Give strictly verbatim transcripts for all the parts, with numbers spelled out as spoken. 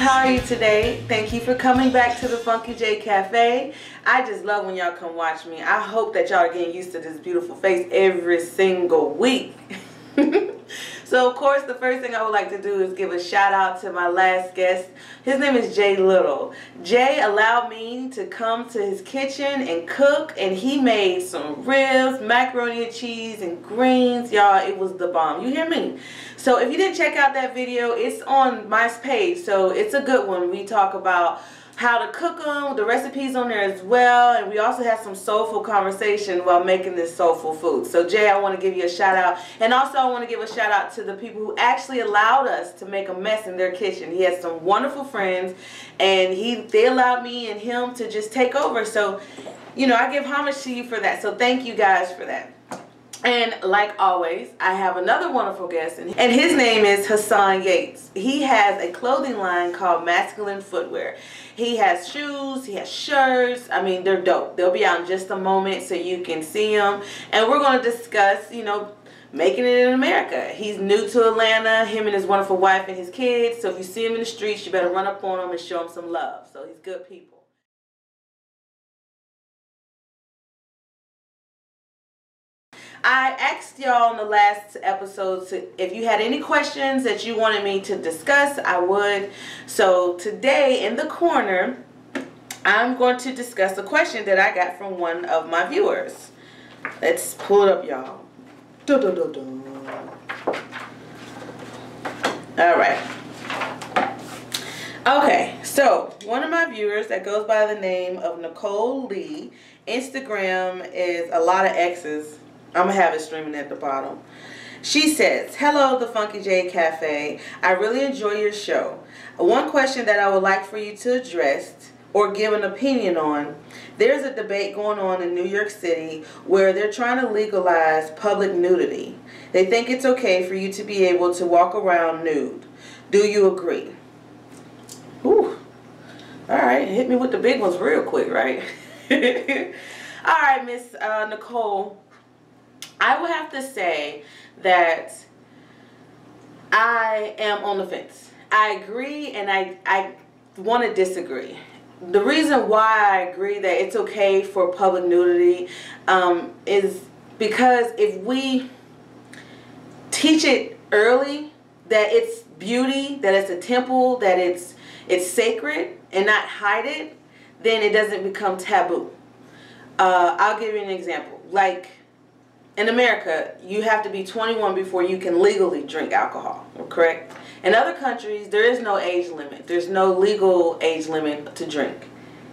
how are you today? Thank you for coming back to the Funky J Cafe. I just love when y'all come watch me. I hope that y'all are getting used to this beautiful face every single week. So of course the first thing I would like to do is give a shout out to my last guest. His name is Jay Little. Jay allowed me to come to his kitchen and cook, and he made some ribs, macaroni and cheese, and greens. Y'all, it was the bomb. You hear me? So if you didn't check out that video, it's on my page, so it's a good one. We talk about how to cook them, the recipes on there as well, and we also had some soulful conversation while making this soulful food. So Jay, I want to give you a shout out, and also I want to give a shout out to the people who actually allowed us to make a mess in their kitchen. He had some wonderful friends, and he they allowed me and him to just take over. So, you know, I give homage to you for that. So thank you guys for that. And like always, I have another wonderful guest, and his name is Hasan Yates. He has a clothing line called Masculine Footwear. He has shoes, he has shirts. I mean, they're dope. They'll be out in just a moment so you can see them. And we're going to discuss, you know, making it in America. He's new to Atlanta, him and his wonderful wife and his kids. So if you see him in the streets, you better run up on him and show him some love. So he's good people. I asked y'all in the last episode to, if you had any questions that you wanted me to discuss, I would. So today in the corner, I'm going to discuss a question that I got from one of my viewers. Let's pull it up, y'all. All right. Okay, so one of my viewers that goes by the name of Nicole Lee, Instagram is a lot of X's. I'm going to have it streaming at the bottom. She says, hello, the Funky J Cafe. I really enjoy your show. One question that I would like for you to address or give an opinion on. There's a debate going on in New York City where they're trying to legalize public nudity. They think it's okay for you to be able to walk around nude. Do you agree? Whew. All right, hit me with the big ones real quick, right? All right, Miss uh, Nicole. I would have to say that I am on the fence. I agree, and I, I want to disagree. The reason why I agree that it's okay for public nudity um, is because if we teach it early that it's beauty, that it's a temple, that it's, it's sacred, and not hide it, then it doesn't become taboo. Uh, I'll give you an example. Like, in America, you have to be twenty-one before you can legally drink alcohol, correct? In other countries, there is no age limit. There's no legal age limit to drink.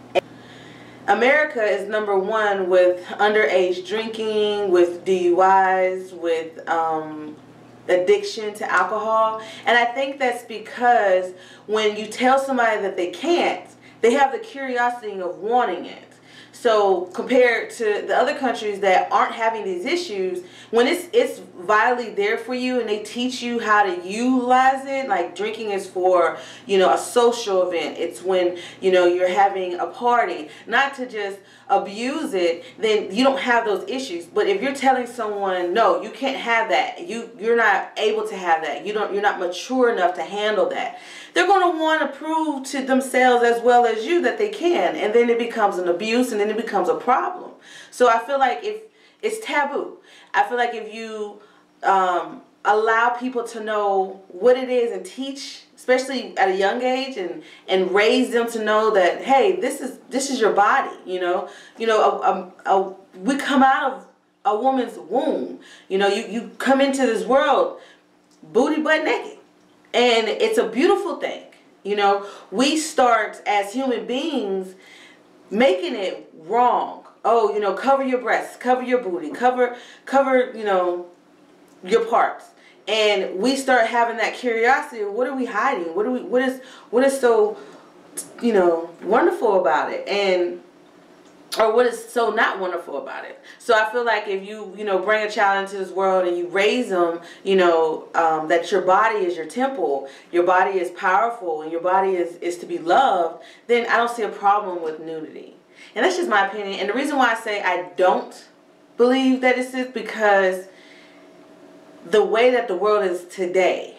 America is number one with underage drinking, with D U Is, with um, addiction to alcohol. And I think that's because when you tell somebody that they can't, they have the curiosity of wanting it. So compared to the other countries that aren't having these issues, when it's it's vitally there for you and they teach you how to utilize it, like drinking is for, you know, a social event. It's when, you know, you're having a party, not to just abuse it, then you don't have those issues. But if you're telling someone, no, you can't have that, you you're not able to have that, you don't you're not mature enough to handle that, they're going to want to prove to themselves as well as you that they can, and then it becomes an abuse, and then it becomes a problem. So I feel like if it's taboo, I feel like if you um, allow people to know what it is and teach, especially at a young age, and and raise them to know that, hey, this is this is your body. You know, you know, a, a, a, we come out of a woman's womb. You know, you you come into this world booty butt naked. And it's a beautiful thing. You know, we start as human beings making it wrong. Oh, you know, cover your breasts, cover your booty, cover, cover, you know, your parts. And we start having that curiosity. What are we hiding? What are we, what is, what is so, you know, wonderful about it? And, or what is so not wonderful about it? So I feel like if you, you know, bring a child into this world and you raise them, you know, um, that your body is your temple, your body is powerful, and your body is, is to be loved, then I don't see a problem with nudity. And that's just my opinion. And the reason why I say I don't believe that it's is because the way that the world is today,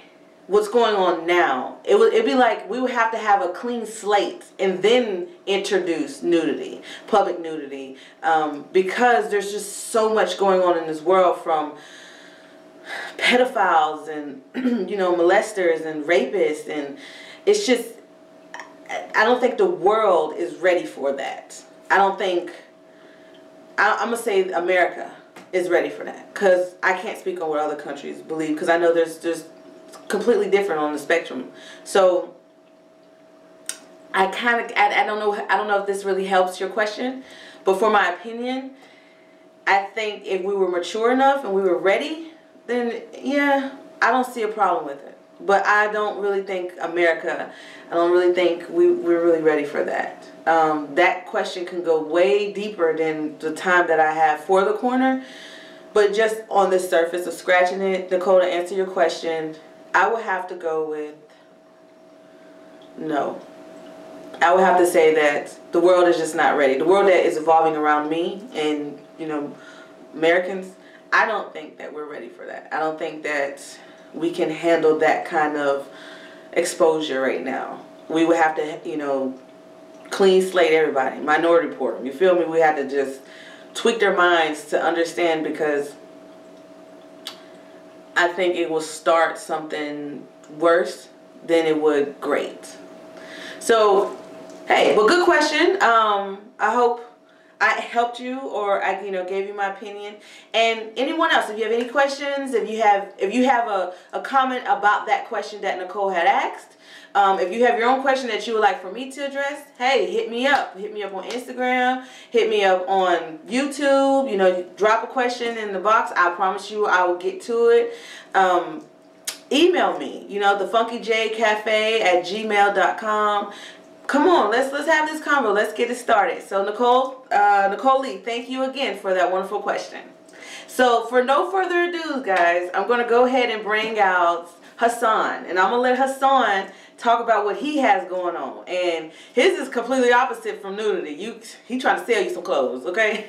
what's going on now. It would it'd be like we would have to have a clean slate and then introduce nudity, public nudity, um, because there's just so much going on in this world, from pedophiles and you know molesters and rapists, and it's just I don't think the world is ready for that. I don't think I, I'm gonna say America is ready for that, because I can't speak on what other countries believe, because I know there's just completely different on the spectrum. So I kind of I, I don't know I don't know if this really helps your question, but for my opinion, I think if we were mature enough and we were ready, then yeah, I don't see a problem with it. But I don't really think America, I don't really think we, we're really ready for that. Um, that question can go way deeper than the time that I have for the corner. But just on the surface of scratching it, Nicole, to answer your question, I would have to go with no. I would have to say that the world is just not ready. The world that is evolving around me and, you know, Americans, I don't think that we're ready for that. I don't think that we can handle that kind of exposure right now. We would have to, you know, clean slate everybody, Minority Report them. You feel me? We had to just tweak their minds to understand, because I think it will start something worse than it would great. So, hey, well, good question. Um, I hope I helped you, or I, you know, gave you my opinion. And anyone else, if you have any questions, if you have, if you have a, a comment about that question that Nicole had asked, um, if you have your own question that you would like for me to address, hey, hit me up. Hit me up on Instagram. Hit me up on YouTube. You know, drop a question in the box. I promise you I will get to it. Um, email me, you know, the funky j cafe at gmail dot com. Come on, let's let's have this convo. Let's get it started. So Nicole, uh, Nicole Lee, thank you again for that wonderful question. So for no further ado, guys, I'm going to go ahead and bring out Hasan, and I'm gonna let Hasan talk about what he has going on. And his is completely opposite from nudity. You, he trying to sell you some clothes, okay?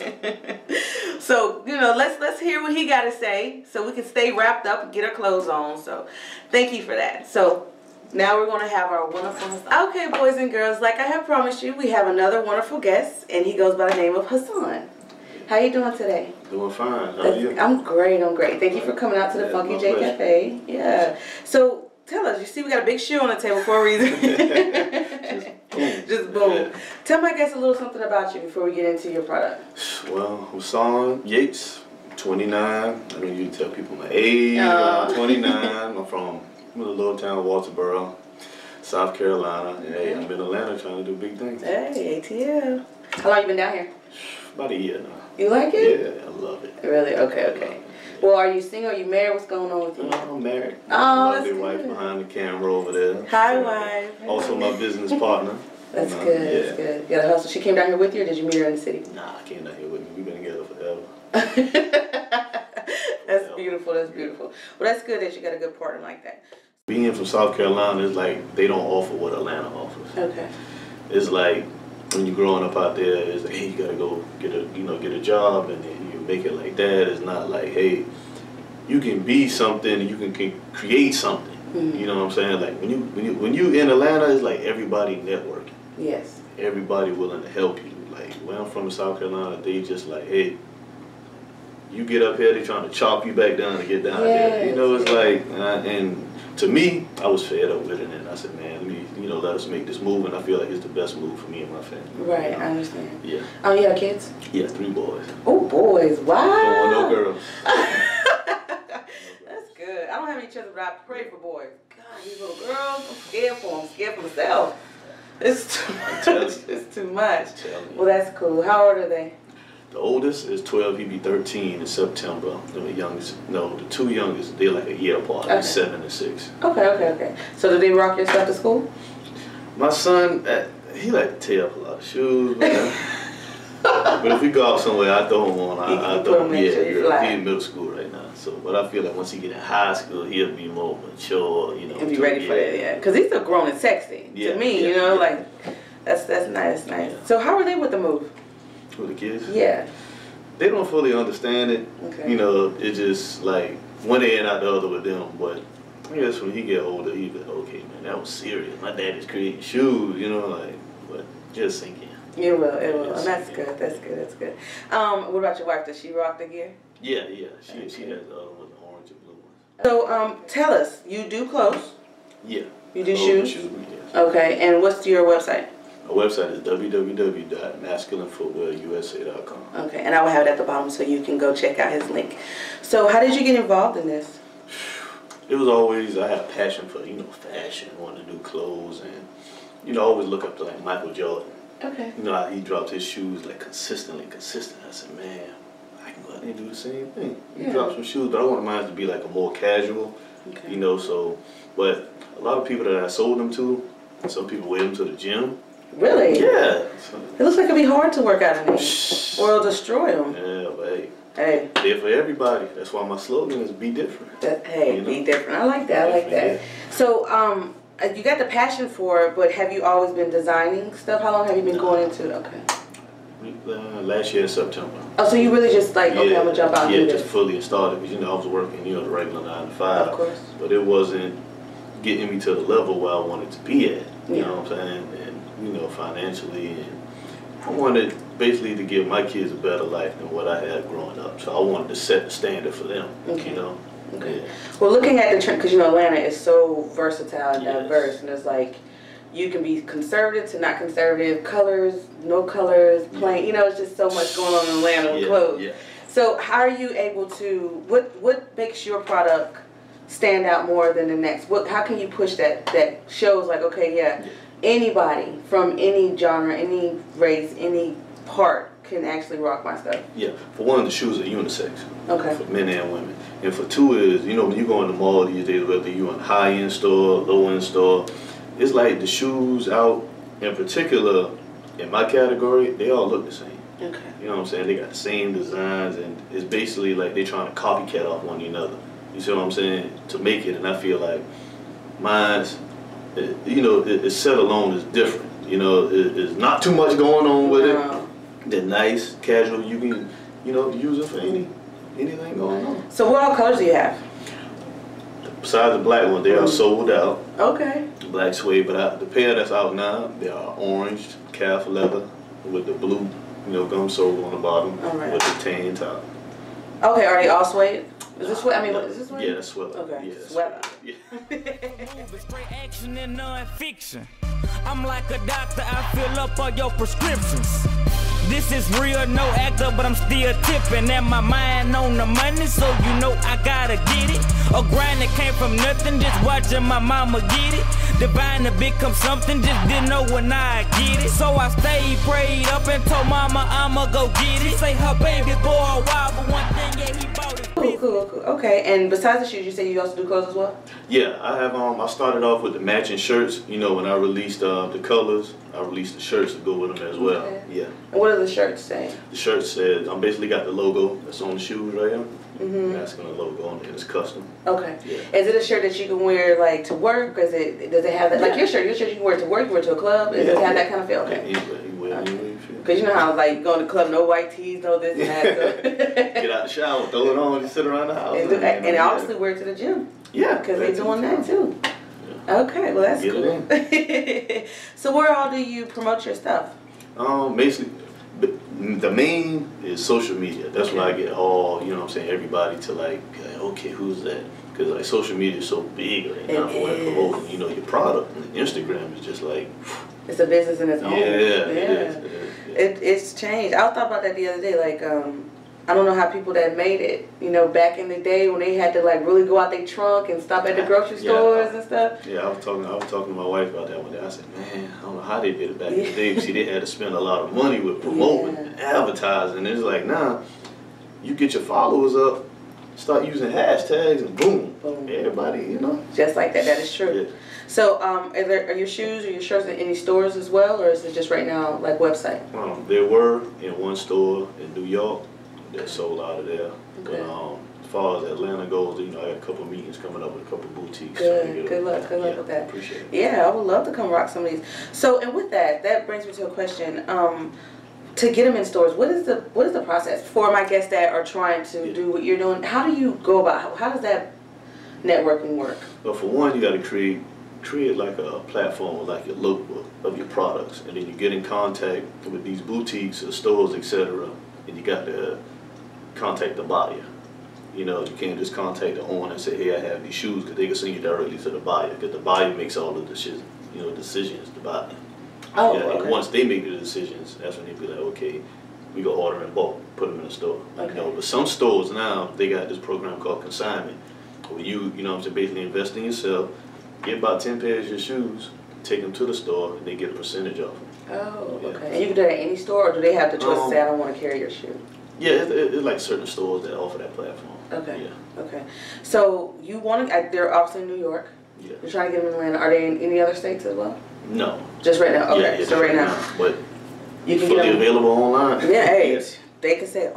So, you know, let's let's hear what he got to say, so we can stay wrapped up and get our clothes on. So, thank you for that. So. Now we're going to have our wonderful Hasan. Okay, boys and girls, like I have promised you, we have another wonderful guest, and he goes by the name of Hasan. How you doing today? Doing fine. How are you? I'm great, I'm great. Thank you for coming out to the yeah, Funky J Cafe. Yeah. So, tell us, you see we got a big shoe on the table for a reason. Just boom. Just boom. Yeah. Tell my guests a little something about you before we get into your product. Well, Hasan Yates, twenty-nine. I know you tell people my age. Uh, I'm twenty-nine. I'm from I'm in a little town, Walterboro, South Carolina, and hey, I'm in Atlanta trying to do big things. Hey, A T L. How long you been down here? About a year now. You like it? Yeah, I love it. Really? Okay, okay. Well, are you single? Are you married? What's going on with you? No, I'm married. Oh, that's good. good. Wife behind the camera over there. Hi, so, wife. Also my business partner. That's you know, good. yeah. That's good. You got a hustle. She came down here with you, or did you meet her in the city? Nah, I came down here with me. We've been together forever. That's forever. Beautiful. That's beautiful. Well, that's good that you got a good partner like that. Being from South Carolina is like they don't offer what Atlanta offers. Okay. It's like when you're growing up out there, it's like, hey, you gotta go get a you know get a job, and then you make it like that. It's not like, hey, you can be something, you can, can create something. Mm-hmm. You know what I'm saying? Like when you when you when you in Atlanta, it's like everybody networking. Yes. Everybody willing to help you. Like where I'm from, South Carolina, they just like, hey, you get up here, they trying to chop you back down to get down yes. there. You know, it's like uh, and. To me, I was fed up with it, and I said, man, let me, you know, let us make this move, and I feel like it's the best move for me and my family. Right, you know? I understand. Yeah. Oh, you have kids? Yeah, three boys. Oh, boys, wow. Don't want no girls. That's good. I don't have any children, but I pray for boys. God, these little girls, I'm scared for them. I'm scared for myself. It's too much. It's too much. Well, that's cool. How old are they? The oldest is twelve, he'll be thirteen in September. The youngest, no, the two youngest, they're like a year apart, okay. seven and six. Okay, okay, okay. So do they rock your stuff to school? My son, uh, he like to tear up a lot of shoes, man. But if we go out somewhere, I throw him on. I, I throw him, yeah, yeah, he's in middle school right now. So, but I feel like once he get in high school, he'll be more mature, you know. He'll be ready for that, yeah. Because he's still grown and sexy. Yeah, to me, yeah, you know, yeah. like, that's, that's nice, nice. Yeah. So how are they with the move? For the kids? Yeah. They don't fully understand it. Okay. You know, it's just like one day and out the other with them. But I guess when he get older, he be like, okay, man, that was serious. My daddy's creating shoes, you know, like, but just sink in. You will, it will. And that's good, that's good, that's good. Um, what about your wife? Does she rock the gear? Yeah, yeah. She okay. she has the other one, the orange and blue ones. So, um, tell us, you do clothes? Yeah. You do shoes? shoes yes. Okay, and what's your website? Our website is w w w dot masculine footwear u s a dot com. Okay, and I will have it at the bottom so you can go check out his link. So how did you get involved in this? It was always, I had a passion for, you know, fashion, wanting to do clothes, and, you know, I always look up to, like, Michael Jordan. Okay. You know how he dropped his shoes, like, consistently, consistent. I said, man, I can go out there and do the same thing. He yeah. dropped some shoes, but I wanted mine to be, like, a more casual, okay. you know, so, but a lot of people that I sold them to, some people wear them to the gym. Really? Yeah. It looks like it'd be hard to work out in these, or it'll destroy them. Yeah, but hey. Hey. They're for everybody. That's why my slogan is be different. That, hey, you know? Be different. I like that. I like that. So, um, you got the passion for it, but have you always been designing stuff? How long have you been going into it? Okay. Uh, last year in September. Oh, so you really just like, okay, yeah, I'm gonna jump out and yeah, do this. just fully started because, you know, I was working, you know, the regular nine to five. Of course. But it wasn't getting me to the level where I wanted to be at. You yeah. know what I'm saying? And, you know, financially. And I wanted basically to give my kids a better life than what I had growing up. So I wanted to set the standard for them, okay. you know? Okay. Yeah. Well, looking at the trend, because, you know, Atlanta is so versatile and yes. diverse, and it's like, you can be conservative to not conservative, colors, no colors, plain, yeah. you know, it's just so much going on in Atlanta with yeah. clothes. Yeah. So how are you able to, what what makes your product stand out more than the next? What, how can you push that, that shows like, okay, yeah, yeah. anybody from any genre, any race, any part can actually rock my stuff? Yeah. For one, the shoes are unisex. Okay. For men and women. And for two is, you know, when you go in the mall these days, whether you're in a high-end store, low-end store, it's like the shoes out, in particular, in my category, they all look the same. Okay. You know what I'm saying? They got the same designs, and it's basically like they're trying to copycat off one another. You see what I'm saying? To make it, and I feel like mine's, you know, it's set alone is different. You know, it's not too much going on with wow. it. They're nice, casual. You can, you know, use it for any anything going on. So what all colors do you have? Besides the black one, they are sold out. Okay. Black suede, but I, the pair that's out now, they are orange calf leather with the blue, you know, gum sole on the bottom right. with the tan top. Okay, are they all suede? Is this suede? I mean, no, is this suede? Yeah, that's sweater. Okay. Yeah, sweater. Yeah. Straight action and non-fiction. I'm like a doctor, I fill up all your prescriptions. This is real, no actor, but I'm still tipping. And my mind on the money, so you know I gotta get it. A grind that came from nothing, just watching my mama get it. Divine to become something, just didn't know when I get it. So I stayed prayed up and told mama I'ma go get it. Say her baby boy wild, but one thing, yeah, he bought it. Cool, cool, cool. Okay, and besides the shoes, you say you also do clothes as well? Yeah, I have. Um, I started off with the matching shirts. You know, when I released uh, the colors, I released the shirts to go with them as well. Okay. Yeah. And what do the shirts say? The shirt says, I'm basically got the logo that's on the shoes right here. Mm-hmm. Masculine logo on it. It's custom. Okay. Yeah. Is it a shirt that you can wear like to work? Is it? Does it have that? Like your shirt, your shirt you can wear to work, you wear to a club. Does yeah, it have yeah. that kind of feel? Okay. Yeah, anyway, you wear, okay. you wear, you feel. Because you know how like going to the club, no white tees, no this and that. So. Get out the shower, throw it on, just sit around the house. And, and, and, and obviously wear it to the gym. Yeah. Because they're doing that too. Yeah. Okay, well that's Get cool. So where all do you promote your stuff? Um, basically, the main is social media. That's okay. where I get all, you know what I'm saying, everybody to like, okay, who's that? Because like social media is so big right now for promoting, you know, your product. And Instagram is just like, it's a business in its own. Yeah, yeah. It, is, it, is, yeah. it It's changed. I thought about that the other day. Like, um, I don't know how people that made it, you know, back in the day when they had to like really go out their trunk and stop at the grocery yeah, stores I, and stuff. Yeah, I was talking. I was talking to my wife about that one day. I said, man, I don't know how they did it back in the day. See, they had to spend a lot of money with promoting, yeah. and advertising. It's like now, you get your followers up, start using hashtags, and boom, boom. Everybody, you know, just like that. That is true. Yeah. So, um, are, there, are your shoes or your shirts in any stores as well, or is it just right now like website? Um, there were in one store in New York that sold out of there. Okay. But um, as far as Atlanta goes, you know, I got a couple of meetings coming up with a couple of boutiques. Good, good luck, good luck yeah, with that. Appreciate it. Yeah, I would love to come rock some of these. So, and with that, that brings me to a question. Um, to get them in stores, what is the what is the process for my guests that are trying to yeah. do what you're doing? How do you go about? How, how does that networking work? But for one, you got to create create like a platform with like your lookbook of your products, and then you get in contact with these boutiques or stores, et cetera. And you got to contact the buyer. You know, you can't just contact the owner and say, "Hey, I have these shoes," because they can send you directly to the buyer, because the buyer makes all the decisions. You know, decisions to buy. Oh, yeah, okay. And once they make the decisions, that's when they be like, "Okay, we go order in bulk, put them in the store." Okay. You know, but some stores now they got this program called consignment, where you, you know, what I'm saying, basically invest in yourself, get about ten pairs of your shoes, take them to the store, and they get a percentage off them. Oh, Yeah. okay. And you can do that at any store, or do they have the choice Um, to say, "I don't want to carry your shoe"? Yeah, it's it, it's like certain stores that offer that platform. Okay. Yeah. Okay. So you want to? They're also in New York. Yeah. You're trying to get them in Atlanta. Are they in any other states as well? No. Just right now. Okay. Yeah, yeah, so right now, but you can fully get them available online. Yeah, hey, Yes. they can sell.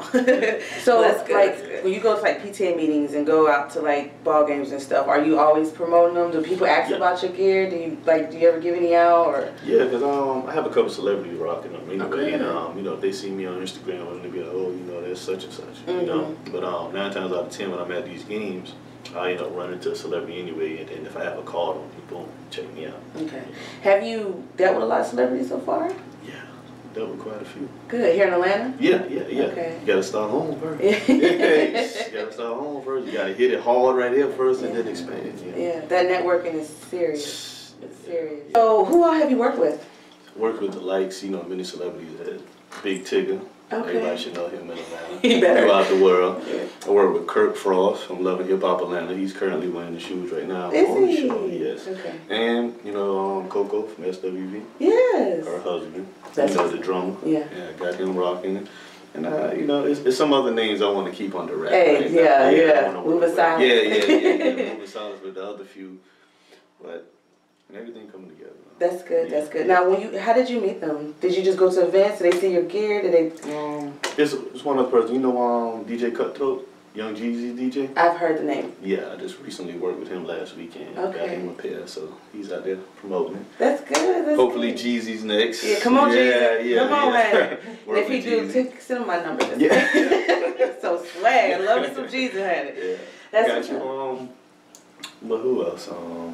So That's good. like when you go to like P T A meetings and go out to like ball games and stuff, are you always promoting them? Do people ask Yeah. about your gear? Do you like do you ever give any out or? Yeah, because um, I have a couple celebrities rocking them anyway, Okay. and um, you know, if they see me on Instagram, and they be like, "Oh, you know, that's such and such," you know. Mm-hmm. But um, nine times out of ten, when I'm at these games, I end up running into a celebrity anyway, and then if I have a card on me, boom, check me out. Okay. Have you dealt with a lot of celebrities so far? Yeah, dealt with quite a few. Good. Here in Atlanta? Yeah, yeah, yeah. Okay. You gotta start home first. Yeah. You gotta start home first. You gotta hit it hard right here first, and Yeah. then expand. Yeah. Yeah, that networking is serious. It's serious. So who all have you worked with? Worked with the likes, you know, many celebrities. That Big Tigger. Okay. Everybody should know him in Atlanta. He better. Throughout the world. Yeah. I work with Kirk Frost from Love and Hip Hop Atlanta. He's currently wearing the shoes right now. Is on the he? show, yes. Okay. And, you know, um, Coco from S W V, Yes. her husband. That's you know, the drummer. Yeah. Yeah, got him rocking. And, uh, you know, it's, it's some other names I want to keep under wraps. Hey, right now. yeah, I yeah. wanna Move work with. aside. Yeah, yeah, yeah, yeah. Move aside with the other few. But everything coming together. That's good. Yeah. That's good. Now, when you, how did you meet them? Did you just go to events? Did they see your gear? Did they? Um, It's, it's one of the persons. You know um, D J Cutthroat? Young Jeezy D J? I've heard the name. Yeah, I just recently worked with him last weekend. Okay. Got him a pair, so he's out there promoting it. That's good. That's Hopefully good. Jeezy's next. Yeah, come on, yeah, Jeezy. Yeah, Come on, yeah. man. Work If he with do, Jeezy. take, send him my number. Yeah. So swag. I love me some Jeezy, honey. Yeah. That's Got what's you. up. Um, but who else? Um,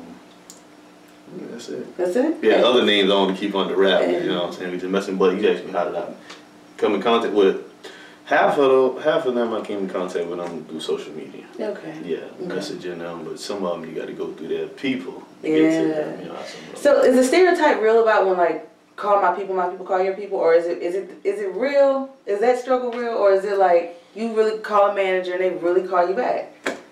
yeah, that's it. That's it? Yeah, other names I want to keep under wrap. Yeah. You know what I'm saying? We just messing, but you actually how did I come in contact with? Half of the, half of them I came in contact with them through social media. Okay. Yeah, Okay. messaging them, but some of them you got to go through their people to Yeah. get to them. You know, some of them. So is the stereotype real about when like call my people, my people call your people, or is it is it is it real? Is that struggle real, or is it like you really call a manager and they really call you back?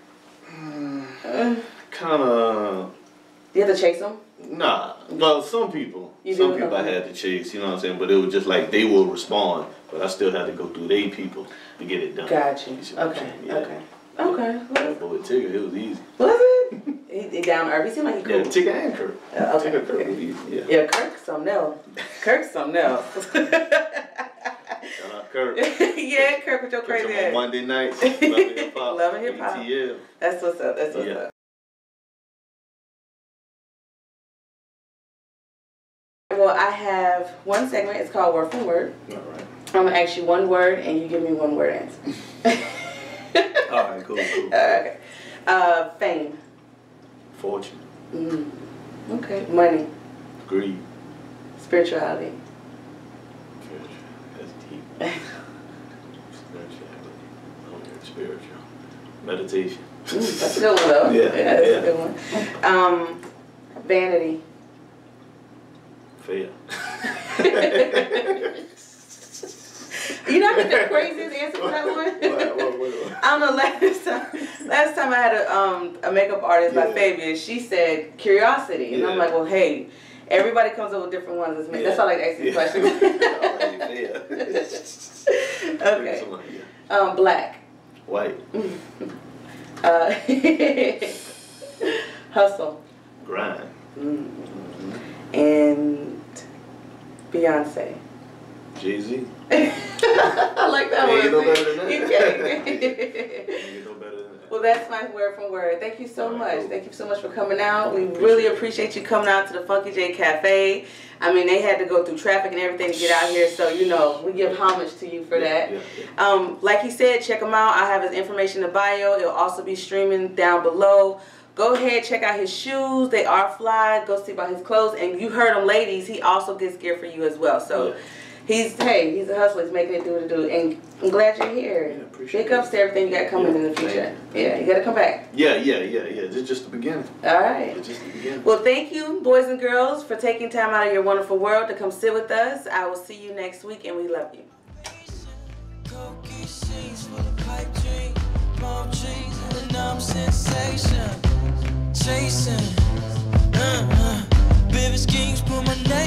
Uh, Kind of. you have to chase them. Nah, well, some people, You some do? people I Okay. had to chase, you know what I'm saying? But it was just like they will respond, but I still had to go through their people to get it done. Got you. see what I'm Okay. saying? Yeah. Okay. Okay. Yeah, but with Tigger, it was easy. Was it? he, he down to earth. He seemed like he cool. Yeah, Tigger and Kirk. Uh, okay. Tigger, Kirk Okay. was easy. Yeah. Yeah, Kirk something else. Kirk something else. Shout out Kirk. Yeah, Kirk with your Catch crazy him on ass. Monday nights. Love and Hip Hop. Love and Hip Hop. A T L. That's what's up. That's what's Yeah. up. Well, I have one segment. It's called Word for Word. All right. I'm gonna ask you one word, and you give me one word answer. All right, cool, cool. Okay. Uh, fame. Fortune. Mm. Okay. Money. Greed. Spirituality. That's deep. Spirituality. Okay, spiritual. Meditation. Mm, that's a good one, though. Yeah, that's yeah. a good one. Um, vanity. Fair. You know, I get the craziest answer for that one. What, what, what, what? I don't know. Last time, last time I had a um a makeup artist, my Yeah. favorite. She said curiosity, and I'm Yeah. like, well, hey, everybody comes up with different ones. That's, Yeah. that's why I like to ask these Yeah. questions. Yeah. Okay. Somebody, yeah. Um, black. White. Uh, hustle. Grind. Mm. And Beyonce. Jay-Z. I like that Ain't one. no better than that. You can't. Ain't no better than that. Well, that's my word from word. Thank you so All right, much. cool. Thank you so much for coming out. We Appreciate really it. appreciate you coming out to the Funky J Cafe. I mean, they had to go through traffic and everything to get out here, so you know we give homage to you for that. Yeah, yeah. Um, like he said, check him out. I have his information in the bio. It'll also be streaming down below. go ahead, check out his shoes. They are fly. Go see about his clothes. And you heard him, ladies, he also gets gear for you as well. So yeah. he's, hey, he's a hustler. He's making it do what it do. And I'm glad you're here. Yeah, appreciate Big ups to everything you got coming yeah, in the future. Thank thank yeah, you got to come back. Yeah, yeah, yeah, yeah. This is just the beginning. All right. It's just the beginning. Well, thank you, boys and girls, for taking time out of your wonderful world to come sit with us. I will see you next week, and we love you. Palm trees and the numb sensation, chasing, uh, uh, baby schemes put my name